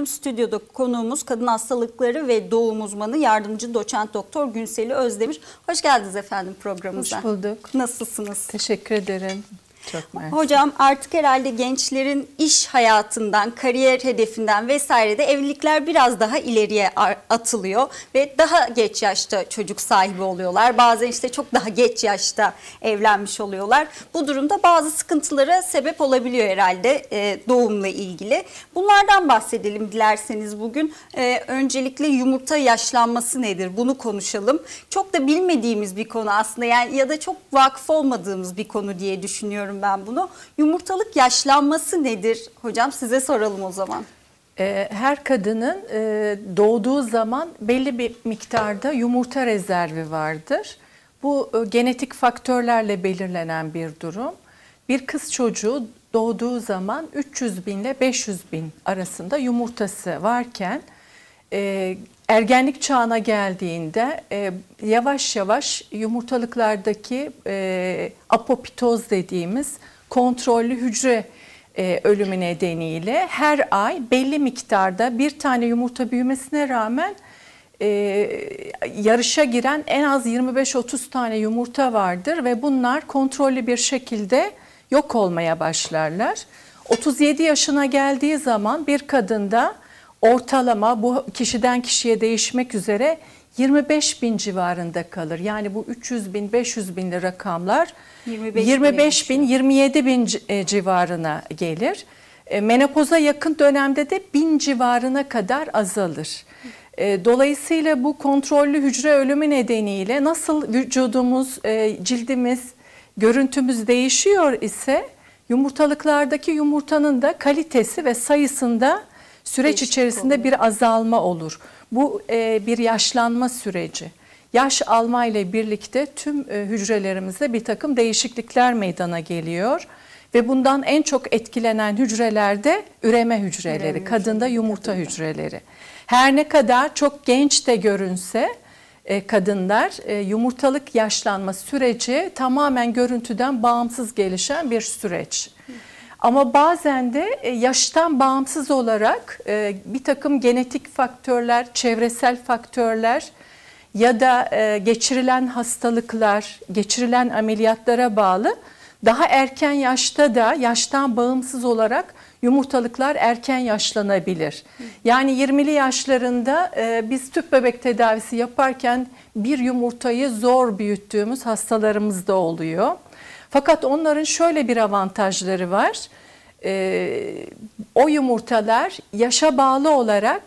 Stüdyoda konuğumuz kadın hastalıkları ve doğum uzmanı yardımcı doçent doktor Günseli Özdemir. Hoş geldiniz efendim programımıza. Hoş bulduk. Nasılsınız? Teşekkür ederim. Çok mersi. Hocam artık herhalde gençlerin iş hayatından, kariyer hedefinden vesairede evlilikler biraz daha ileriye atılıyor ve daha geç yaşta çocuk sahibi oluyorlar. Bazen işte çok daha geç yaşta evlenmiş oluyorlar. Bu durumda bazı sıkıntılara sebep olabiliyor herhalde doğumla ilgili. Bunlardan bahsedelim dilerseniz bugün. Öncelikle yumurta yaşlanması nedir? Bunu konuşalım. Çok da bilmediğimiz bir konu aslında, yani ya da çok vakıf olmadığımız bir konu diye düşünüyorum ben bunu. Yumurtalık yaşlanması nedir? Hocam size soralım o zaman. Her kadının doğduğu zaman belli bir miktarda yumurta rezervi vardır. Bu genetik faktörlerle belirlenen bir durum. Bir kız çocuğu doğduğu zaman 300 bin ile 500 bin arasında yumurtası varken ergenlik çağına geldiğinde yavaş yavaş yumurtalıklardaki apoptoz dediğimiz kontrollü hücre ölümü nedeniyle her ay belli miktarda bir tane yumurta büyümesine rağmen yarışa giren en az 25-30 tane yumurta vardır ve bunlar kontrollü bir şekilde yok olmaya başlarlar. 37 yaşına geldiği zaman bir kadında ortalama, bu kişiden kişiye değişmek üzere 25 bin civarında kalır. Yani bu 300 bin, 500 binli rakamlar 25 bin, 27 bin civarına gelir. Menopoza yakın dönemde de 1000 civarına kadar azalır. Dolayısıyla bu kontrollü hücre ölümü nedeniyle nasıl vücudumuz, cildimiz, görüntümüz değişiyor ise yumurtalıklardaki yumurtanın da kalitesi ve sayısında süreç içerisinde bir azalma olur. Bu bir yaşlanma süreci. Yaş alma ile birlikte tüm hücrelerimizde bir takım değişiklikler meydana geliyor. Ve bundan en çok etkilenen hücreler de üreme hücreleri, kadında yumurta hücreleri. Her ne kadar çok genç de görünse kadınlar, yumurtalık yaşlanma süreci tamamen görüntüden bağımsız gelişen bir süreç. Ama bazen de yaştan bağımsız olarak bir takım genetik faktörler, çevresel faktörler ya da geçirilen hastalıklar, geçirilen ameliyatlara bağlı daha erken yaşta da yaştan bağımsız olarak yumurtalıklar erken yaşlanabilir. Yani 20'li yaşlarında biz tüp bebek tedavisi yaparken bir yumurtayı zor büyüttüğümüz hastalarımız da oluyor. Fakat onların şöyle bir avantajları var. O yumurtalar yaşa bağlı olarak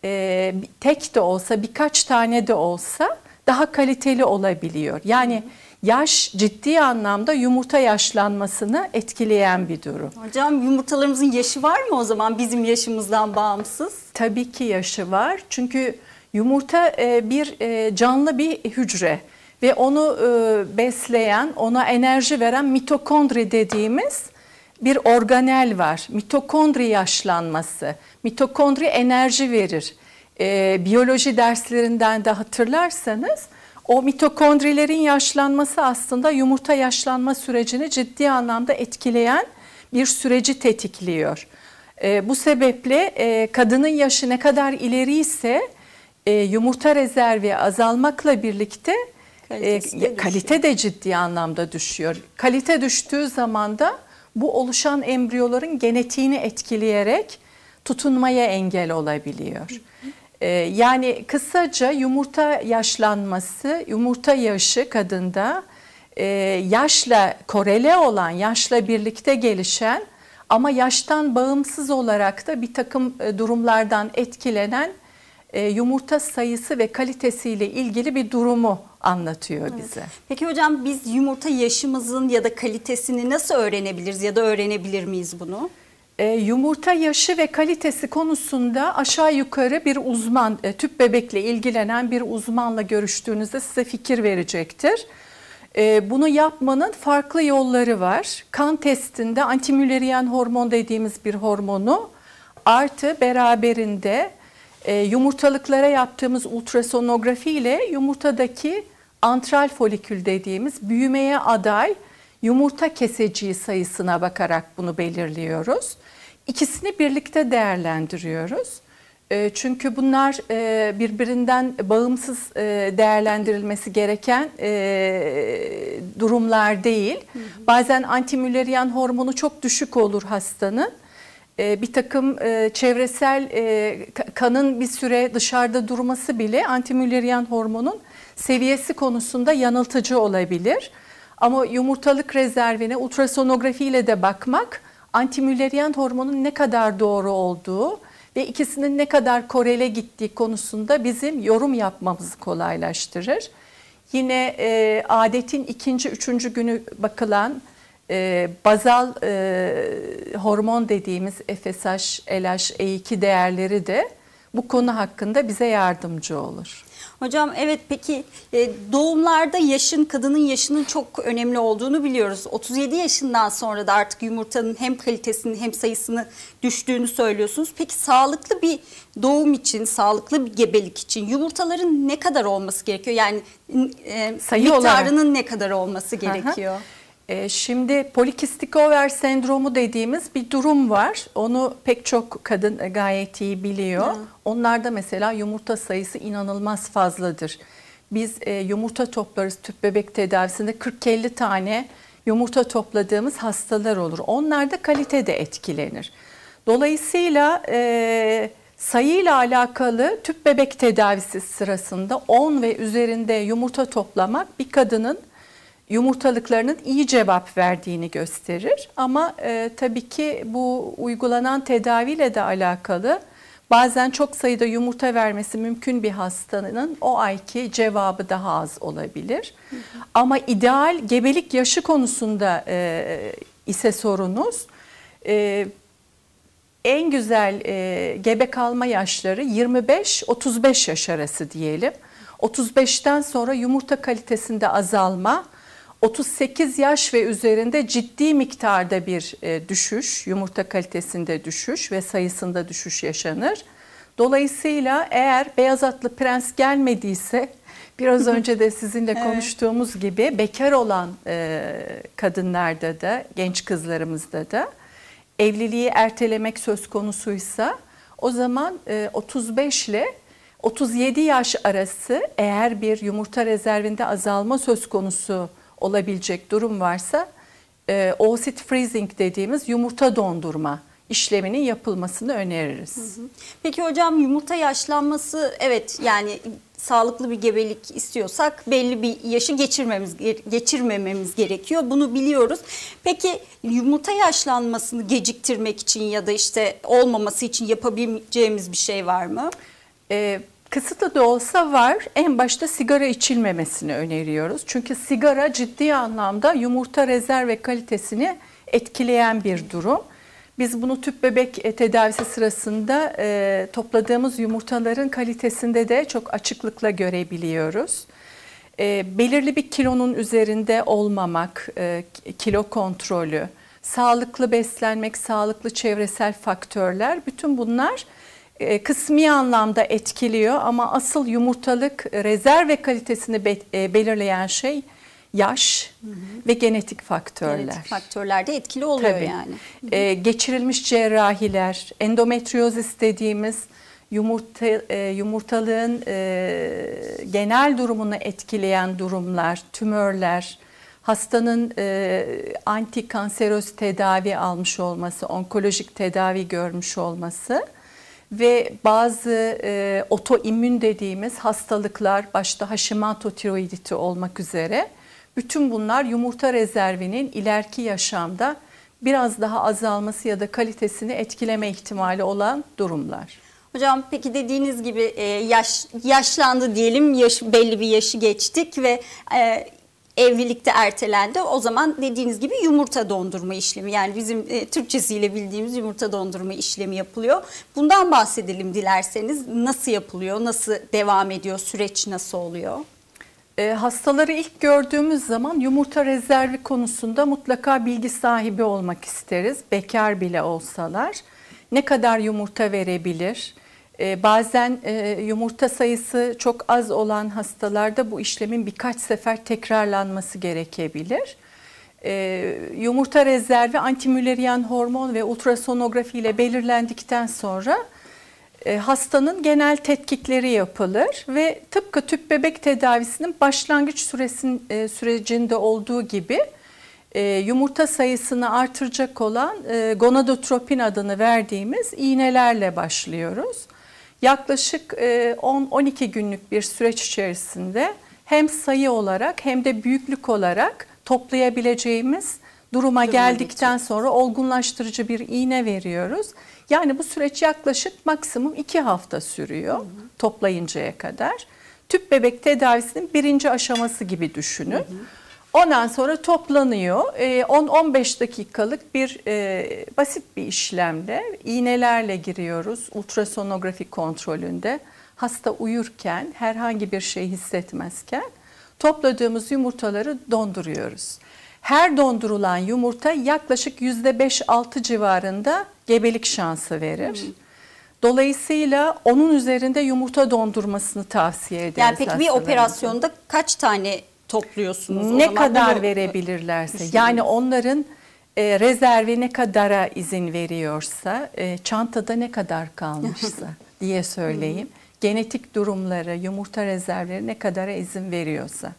tek de olsa, birkaç tane de olsa daha kaliteli olabiliyor. Yani yaş ciddi anlamda yumurta yaşlanmasını etkileyen bir durum. Hocam yumurtalarımızın yaşı var mı o zaman bizim yaşımızdan bağımsız? Tabii ki yaşı var. Çünkü yumurta bir canlı bir hücre ve onu besleyen, ona enerji veren mitokondri dediğimiz bir organel var. Mitokondri yaşlanması. Mitokondri enerji verir. Biyoloji derslerinden de hatırlarsanız o mitokondrilerin yaşlanması aslında yumurta yaşlanma sürecini ciddi anlamda etkileyen bir süreci tetikliyor. Bu sebeple kadının yaşı ne kadar ileriyse yumurta rezervi azalmakla birlikte kalite de ciddi anlamda düşüyor. Kalite düştüğü zaman da bu oluşan embriyoların genetiğini etkileyerek tutunmaya engel olabiliyor. Yani kısaca yumurta yaşlanması, yumurta yaşı kadında yaşla korele olan, yaşla birlikte gelişen ama yaştan bağımsız olarak da bir takım durumlardan etkilenen yumurta sayısı ve kalitesiyle ilgili bir durumu anlatıyor bize. Peki hocam biz yumurta yaşımızın ya da kalitesini nasıl öğrenebiliriz ya da öğrenebilir miyiz bunu? Yumurta yaşı ve kalitesi konusunda aşağı yukarı bir uzman, tüp bebekle ilgilenen bir uzmanla görüştüğünüzde size fikir verecektir. Bunu yapmanın farklı yolları var. Kan testinde antimülleriyen hormon dediğimiz bir hormonu artı beraberinde yumurtalıklara yaptığımız ultrasonografi ile yumurtadaki antral folikül dediğimiz büyümeye aday yumurta keseciği sayısına bakarak bunu belirliyoruz. İkisini birlikte değerlendiriyoruz. Çünkü bunlar birbirinden bağımsız değerlendirilmesi gereken durumlar değil. Bazen antimüllerian hormonu çok düşük olur hastanın. Bir takım çevresel kanın bir süre dışarıda durması bile antimüllerian hormonun seviyesi konusunda yanıltıcı olabilir. Ama yumurtalık rezervine ultrasonografi ile de bakmak antimüllerian hormonun ne kadar doğru olduğu ve ikisinin ne kadar korele gittiği konusunda bizim yorum yapmamızı kolaylaştırır. Yine adetin 2. 3. günü bakılan bazal hormon dediğimiz FSH, LH, E2 değerleri de bu konu hakkında bize yardımcı olur. Hocam evet, peki doğumlarda kadının yaşının çok önemli olduğunu biliyoruz. 37 yaşından sonra da artık yumurtanın hem kalitesini hem sayısını düştüğünü söylüyorsunuz. Peki sağlıklı bir doğum için, sağlıklı bir gebelik için yumurtaların ne kadar olması gerekiyor? Yani miktarının ne kadar olması gerekiyor? Şimdi polikistik over sendromu dediğimiz bir durum var. Onu pek çok kadın gayet iyi biliyor. Onlarda mesela yumurta sayısı inanılmaz fazladır. Biz yumurta toplarız tüp bebek tedavisinde 40-50 tane yumurta topladığımız hastalar olur. Onlarda kalite de etkilenir. Dolayısıyla sayıyla alakalı tüp bebek tedavisi sırasında 10 ve üzerinde yumurta toplamak bir kadının yumurtalıklarının iyi cevap verdiğini gösterir. Ama tabii ki bu uygulanan tedaviyle de alakalı. Bazen çok sayıda yumurta vermesi mümkün bir hastanın o ayki cevabı daha az olabilir. Ama ideal gebelik yaşı konusunda ise sorunuz, en güzel gebe kalma yaşları 25-35 yaş arası diyelim. 35'ten sonra yumurta kalitesinde azalma, 38 yaş ve üzerinde ciddi miktarda bir düşüş, yumurta kalitesinde düşüş ve sayısında düşüş yaşanır. Dolayısıyla eğer beyaz atlı prens gelmediyse, biraz önce de sizinle konuştuğumuz gibi bekar olan kadınlarda da, genç kızlarımızda da evliliği ertelemek söz konusuysa, o zaman 35 ile 37 yaş arası eğer bir yumurta rezervinde azalma söz konusu olabilecek durum varsa oocyte freezing dediğimiz yumurta dondurma işleminin yapılmasını öneririz. Peki hocam, yumurta yaşlanması, evet, yani sağlıklı bir gebelik istiyorsak belli bir yaşı geçirmememiz gerekiyor. Bunu biliyoruz. Peki yumurta yaşlanmasını geciktirmek için ya da işte olmaması için yapabileceğimiz bir şey var mı? Kısıtlı da olsa var. En başta sigara içilmemesini öneriyoruz. Çünkü sigara ciddi anlamda yumurta rezerv ve kalitesini etkileyen bir durum. Biz bunu tüp bebek tedavisi sırasında topladığımız yumurtaların kalitesinde de çok açıklıkla görebiliyoruz. Belirli bir kilonun üzerinde olmamak, kilo kontrolü, sağlıklı beslenmek, sağlıklı çevresel faktörler, bütün bunlar kısmi anlamda etkiliyor ama asıl yumurtalık rezerv ve kalitesini belirleyen şey yaş ve genetik faktörler. Genetik faktörler de etkili oluyor. Tabii. Yani. Geçirilmiş cerrahiler, endometriozis dediğimiz yumurtalığın genel durumunu etkileyen durumlar, tümörler, hastanın antikanseroz tedavi almış olması, onkolojik tedavi görmüş olması ve bazı otoimmün dediğimiz hastalıklar, başta Hashimoto tiroiditi olmak üzere, bütün bunlar yumurta rezervinin ileriki yaşamda biraz daha azalması ya da kalitesini etkileme ihtimali olan durumlar. Hocam peki dediğiniz gibi yaşlandı diyelim, belli bir yaşı geçtik ve evlilikte ertelendi. O zaman dediğiniz gibi yumurta dondurma işlemi, yani bizim Türkçesiyle bildiğimiz yumurta dondurma işlemi yapılıyor. Bundan bahsedelim dilerseniz. Nasıl yapılıyor, nasıl devam ediyor, süreç nasıl oluyor? Hastaları ilk gördüğümüz zaman yumurta rezervi konusunda mutlaka bilgi sahibi olmak isteriz. Bekar bile olsalar. Ne kadar yumurta verebilir? Bazen yumurta sayısı çok az olan hastalarda bu işlemin birkaç sefer tekrarlanması gerekebilir. Yumurta rezervi antimüllerian hormon ve ultrasonografi ile belirlendikten sonra hastanın genel tetkikleri yapılır ve tıpkı tüp bebek tedavisinin başlangıç sürecinde olduğu gibi yumurta sayısını artıracak olan gonadotropin adını verdiğimiz iğnelerle başlıyoruz. Yaklaşık 10-12 günlük bir süreç içerisinde hem sayı olarak hem de büyüklük olarak toplayabileceğimiz duruma geldikten sonra olgunlaştırıcı bir iğne veriyoruz. Yani bu süreç yaklaşık maksimum 2 hafta sürüyor toplayıncaya kadar. Tüp bebek tedavisinin birinci aşaması gibi düşünün. Ondan sonra toplanıyor. 10-15 dakikalık bir basit bir işlemle iğnelerle giriyoruz. Ultrasonografi kontrolünde hasta uyurken herhangi bir şey hissetmezken topladığımız yumurtaları donduruyoruz. Her dondurulan yumurta yaklaşık %5-6 civarında gebelik şansı verir. Dolayısıyla onun üzerinde yumurta dondurmasını tavsiye ederiz. Yani peki bir operasyonda kaç tane topluyorsunuz? Ne kadar verebilirlerse, yani onların rezervi ne kadara izin veriyorsa, çantada ne kadar kalmışsa diye söyleyeyim. Genetik durumları, yumurta rezervleri ne kadara izin veriyorsa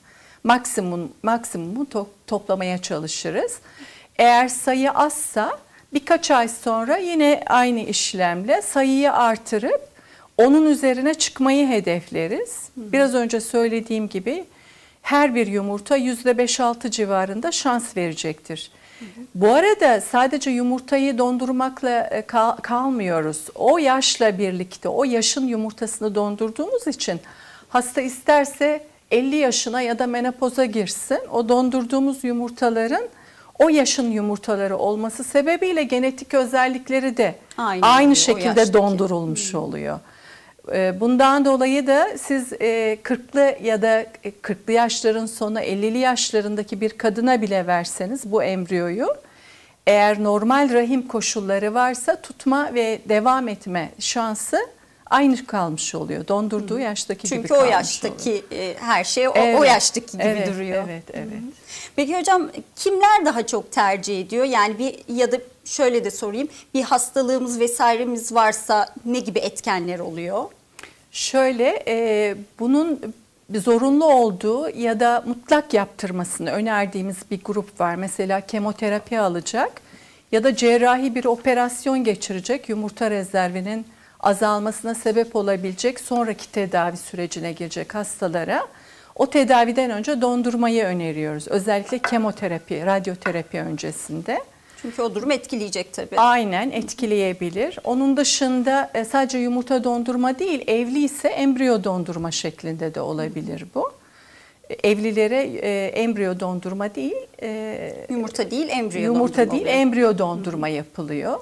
maksimumu toplamaya çalışırız. Eğer sayı azsa birkaç ay sonra yine aynı işlemle sayıyı artırıp onun üzerine çıkmayı hedefleriz. Biraz önce söylediğim gibi her bir yumurta %5-6 civarında şans verecektir. Bu arada sadece yumurtayı dondurmakla kalmıyoruz. O yaşla birlikte o yaşın yumurtasını dondurduğumuz için hasta isterse 50 yaşına ya da menopoza girsin. O dondurduğumuz yumurtaların o yaşın yumurtaları olması sebebiyle genetik özellikleri de aynı şekilde dondurulmuş oluyor. Bundan dolayı da siz 40'lı ya da 40'lı yaşların sonu 50'li yaşlarındaki bir kadına bile verseniz bu embriyoyu, eğer normal rahim koşulları varsa tutma ve devam etme şansı aynı kalmış oluyor. Dondurduğu yaştaki gibi kalmış oluyor. Çünkü o yaştaki her şey o yaştaki gibi duruyor. Evet. Peki hocam, kimler daha çok tercih ediyor? Yani ya da şöyle de sorayım, bir hastalığımız vesairemiz varsa ne gibi etkenler oluyor? Şöyle, bunun zorunlu olduğu ya da mutlak yaptırmasını önerdiğimiz bir grup var. Mesela kemoterapi alacak ya da cerrahi bir operasyon geçirecek, yumurta rezervinin azalmasına sebep olabilecek sonraki tedavi sürecine girecek hastalara o tedaviden önce dondurmayı öneriyoruz. Özellikle kemoterapi, radyoterapi öncesinde. Çünkü o durum etkileyecek tabii. Aynen, etkileyebilir. Onun dışında sadece yumurta dondurma değil, evli ise embriyo dondurma şeklinde de olabilir bu. Evlilere embriyo dondurma değil, yumurta değil, embriyo dondurma yapılıyor.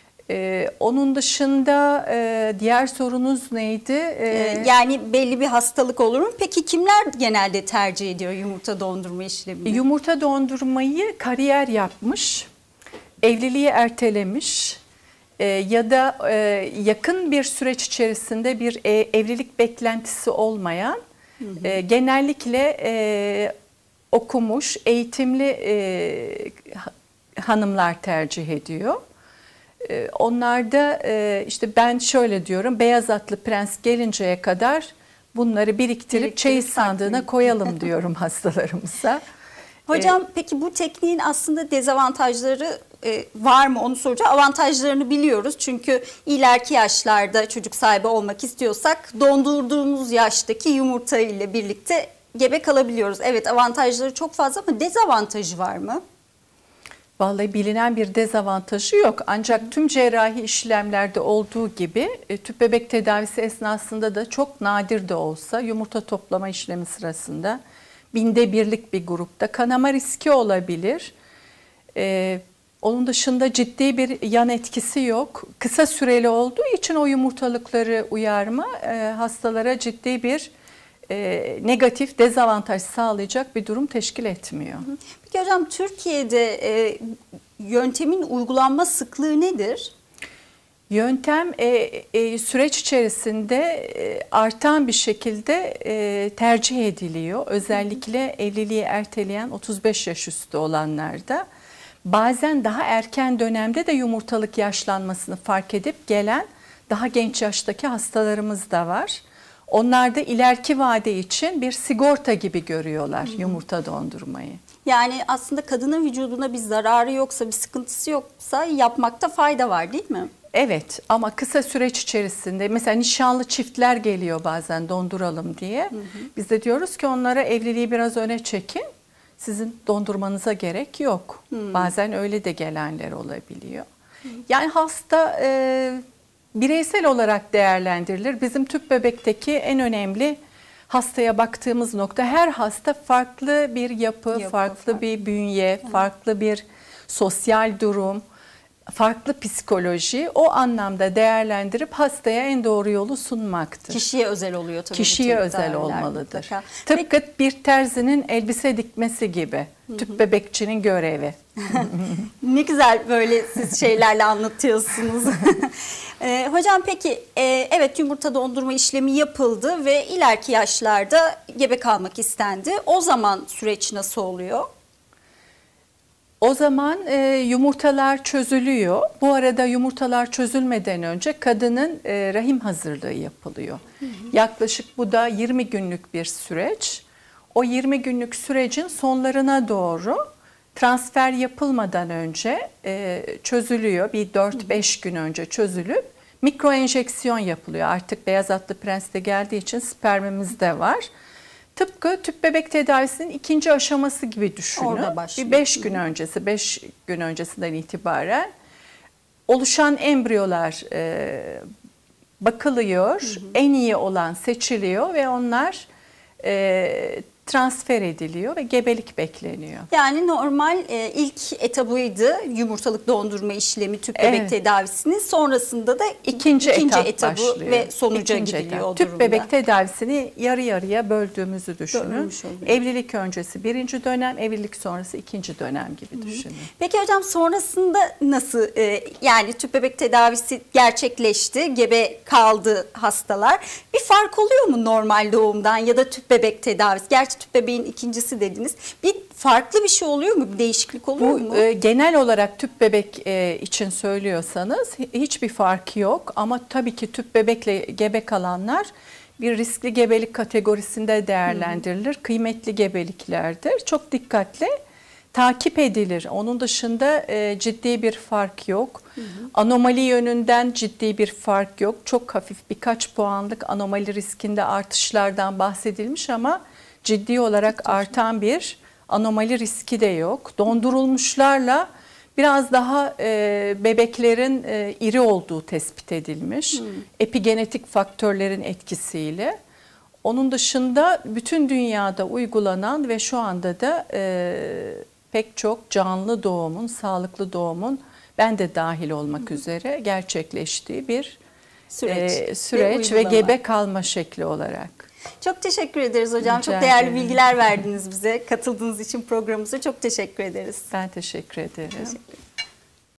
Onun dışında diğer sorunuz neydi? Yani belli bir hastalık olur mu? Peki kimler genelde tercih ediyor yumurta dondurma işlemini? Yumurta dondurmayı kariyer yapmış, evliliği ertelemiş ya da yakın bir süreç içerisinde bir evlilik beklentisi olmayan, genellikle okumuş, eğitimli hanımlar tercih ediyor. Onlarda işte ben şöyle diyorum, beyaz atlı prens gelinceye kadar bunları biriktirip çeyiz sandığına koyalım diyorum hastalarımıza. Hocam peki bu tekniğin aslında dezavantajları var mı onu soracağım. Avantajlarını biliyoruz çünkü ileriki yaşlarda çocuk sahibi olmak istiyorsak dondurduğumuz yaştaki yumurta ile birlikte gebe kalabiliyoruz. Evet, avantajları çok fazla ama dezavantajı var mı? Vallahi bilinen bir dezavantajı yok. Ancak tüm cerrahi işlemlerde olduğu gibi tüp bebek tedavisi esnasında da çok nadir de olsa yumurta toplama işlemi sırasında 1/1000'lik bir grupta kanama riski olabilir. Onun dışında ciddi bir yan etkisi yok. Kısa süreli olduğu için o yumurtalıkları uyarma hastalara ciddi bir negatif dezavantaj sağlayacak bir durum teşkil etmiyor. Peki hocam, Türkiye'de yöntemin uygulanma sıklığı nedir? Yöntem süreç içerisinde artan bir şekilde tercih ediliyor. Özellikle evliliği erteleyen 35 yaş üstü olanlarda. Bazen daha erken dönemde de yumurtalık yaşlanmasını fark edip gelen daha genç yaştaki hastalarımız da var. Onlar da ileriki vade için bir sigorta gibi görüyorlar yumurta dondurmayı. Yani aslında kadının vücuduna bir zararı yoksa, bir sıkıntısı yoksa yapmakta fayda var değil mi? Evet, ama kısa süreç içerisinde mesela nişanlı çiftler geliyor bazen donduralım diye. Biz de diyoruz ki onlara evliliği biraz öne çekin. Sizin dondurmanıza gerek yok. Bazen öyle de gelenler olabiliyor. Yani hasta bireysel olarak değerlendirilir. Bizim tüp bebekteki en önemli hastaya baktığımız nokta, her hasta farklı bir yapı, farklı bir bünye, farklı bir sosyal durum, farklı psikoloji, o anlamda değerlendirip hastaya en doğru yolu sunmaktır. Kişiye özel oluyor tabii. Kişiye özel olmalıdır. Tıpkı bir terzinin elbise dikmesi gibi. Tüp bebekçinin görevi. Ne güzel böyle siz şeylerle anlatıyorsunuz. Hocam peki evet, yumurta dondurma işlemi yapıldı ve ileriki yaşlarda gebe kalmak istendi. O zaman süreç nasıl oluyor? O zaman yumurtalar çözülüyor. Bu arada yumurtalar çözülmeden önce kadının rahim hazırlığı yapılıyor. Yaklaşık bu da 20 günlük bir süreç. O 20 günlük sürecin sonlarına doğru transfer yapılmadan önce çözülüyor. Bir 4-5 gün önce çözülüp mikro enjeksiyon yapılıyor. Artık beyaz atlı prens de geldiği için spermimiz de var. Tıpkı tüp bebek tedavisinin ikinci aşaması gibi düşünün. Orada başlıyor. Bir 5 gün öncesi, 5 gün öncesinden itibaren oluşan embriyolar bakılıyor, en iyi olan seçiliyor ve onlar transfer ediliyor ve gebelik bekleniyor. Yani normal ilk etabıydı yumurtalık dondurma işlemi, tüp bebek tedavisinin, sonrasında da ikinci etabı başlıyor. ve sonuca gidiliyor o Tüp durumda. bebek tedavisini yarı yarıya böldüğümüzü düşünün. Evlilik öncesi birinci dönem, evlilik sonrası ikinci dönem gibi düşünün. Peki hocam, sonrasında nasıl, yani tüp bebek tedavisi gerçekleşti, gebe kaldı hastalar. Bir fark oluyor mu normal doğumdan ya da tüp bebek tedavisi? Gerçi tüp bebeğin ikincisi dediniz. Bir farklı bir şey oluyor mu? Bir değişiklik oluyor mu? Genel olarak tüp bebek için söylüyorsanız hiçbir fark yok. Ama tabii ki tüp bebekle gebe kalanlar bir riskli gebelik kategorisinde değerlendirilir. Kıymetli gebeliklerdir. Çok dikkatli takip edilir. Onun dışında ciddi bir fark yok. Anomali yönünden ciddi bir fark yok. Çok hafif birkaç puanlık anomali riskinde artışlardan bahsedilmiş ama ciddi olarak artan bir anomali riski de yok. Dondurulmuşlarla biraz daha bebeklerin iri olduğu tespit edilmiş. Epigenetik faktörlerin etkisiyle. Onun dışında bütün dünyada uygulanan ve şu anda da pek çok canlı doğumun, sağlıklı doğumun, ben de dahil olmak üzere gerçekleştiği bir süreç ve gebe kalma şekli olarak. Çok teşekkür ederiz hocam. Rica çok değerli ederim. bilgiler verdiniz bize. Katıldığınız için programımıza çok teşekkür ederiz. Ben teşekkür ederim. Teşekkür ederim.